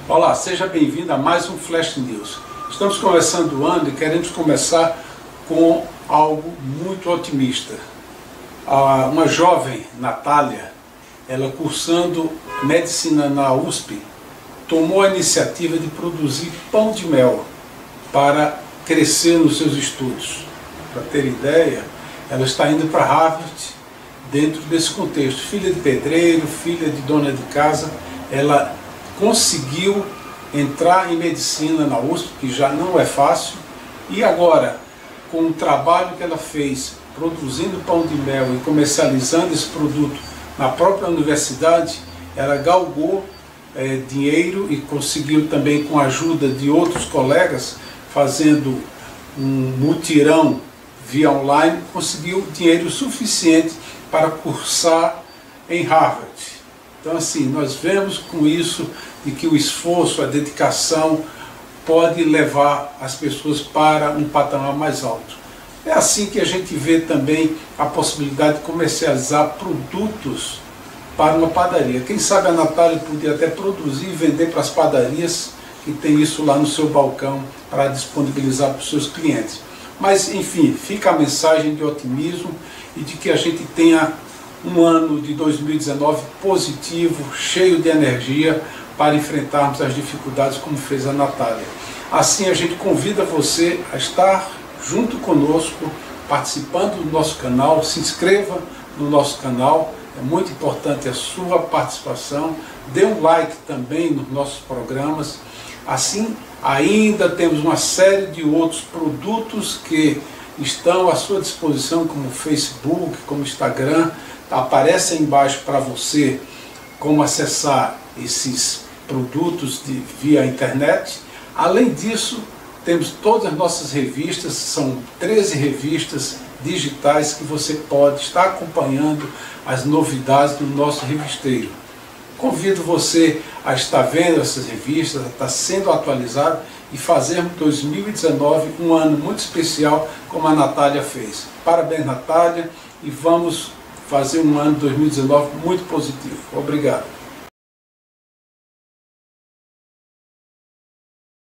Olá, seja bem-vindo a mais um Flash News. Estamos começando o ano e queremos começar com algo muito otimista. Uma jovem, Natália, ela cursando medicina na USP, tomou a iniciativa de produzir pão de mel para crescer nos seus estudos. Para ter ideia, ela está indo para Harvard dentro desse contexto. Filha de pedreiro, filha de dona de casa, ela conseguiu entrar em medicina na USP, que já não é fácil, e agora, com o trabalho que ela fez, produzindo pão de mel e comercializando esse produto na própria universidade, ela galgou dinheiro e conseguiu também, com a ajuda de outros colegas, fazendo um mutirão via online, conseguiu dinheiro suficiente para cursar em Harvard. Então, assim, nós vemos com isso de que o esforço, a dedicação pode levar as pessoas para um patamar mais alto. É assim que a gente vê também a possibilidade de comercializar produtos para uma padaria. Quem sabe a Natália podia até produzir e vender para as padarias que tem isso lá no seu balcão para disponibilizar para os seus clientes. Mas, enfim, fica a mensagem de otimismo e de que a gente tenha um ano de 2019 positivo, cheio de energia para enfrentarmos as dificuldades como fez a Natália. Assim a gente convida você a estar junto conosco, participando do nosso canal, se inscreva no nosso canal, é muito importante a sua participação, dê um like também nos nossos programas. Assim, ainda temos uma série de outros produtos que estão à sua disposição, como Facebook, como Instagram. Aparece aí embaixo para você como acessar esses produtos via internet. Além disso, temos todas as nossas revistas, são 13 revistas digitais que você pode estar acompanhando as novidades do nosso revisteiro. Convido você a estar vendo essas revistas, a estar sendo atualizado e fazermos 2019 um ano muito especial, como a Natália fez. Parabéns, Natália, e vamos fazer um ano de 2019 muito positivo. Obrigado.